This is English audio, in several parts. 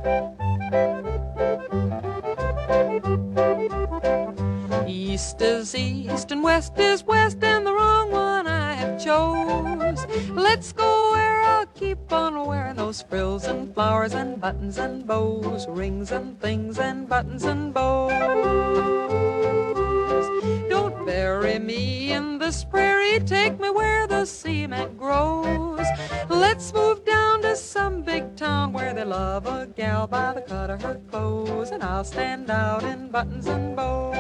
East is east and west is west, and the wrong one I have chose. Let's go where I'll keep on wearing those frills and flowers and buttons and bows, rings and things and buttons and bows. Don't bury me in this prairie, take me where the cement grows. Let's move down to some big town where they love a gal by the cut of her clothes, and I'll stand out in buttons and bows.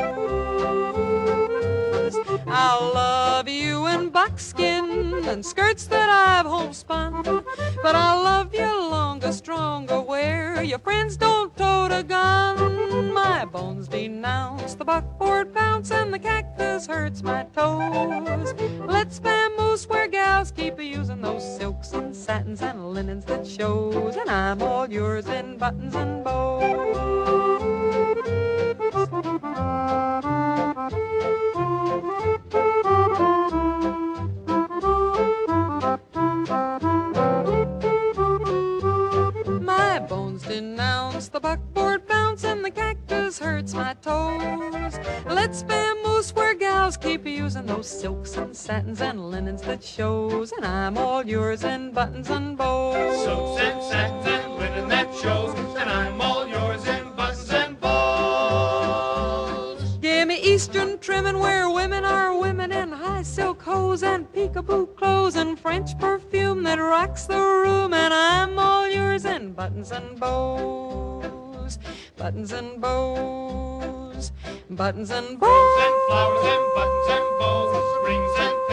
I'll love you in buckskin and skirts that I've homespun, but I'll love you longer, stronger, where your friends don't tote a gun. My bones denounce, the buckboard bounce, and the cactus hurts my toes. Let's vamoose where gals keep using those silks and satins and linens that shows, and I'm all yours in buttons and bows. My bones denounce, the buckboard bounce, and the cactus hurts my toes. Let's vamoose where gals keep using those silks and satins and linens that shows, and I'm all yours in buttons and bows. Silks and satins and linen that shows, and I'm all yours in buttons and bows. Gimme Eastern trimmin' where women are women in high silk hose and peekaboo clothes and French perfume that rocks the room, and I'm all yours in buttons and bows, buttons and bows, buttons and bows. Frills and flowers and buttons and bows, rings and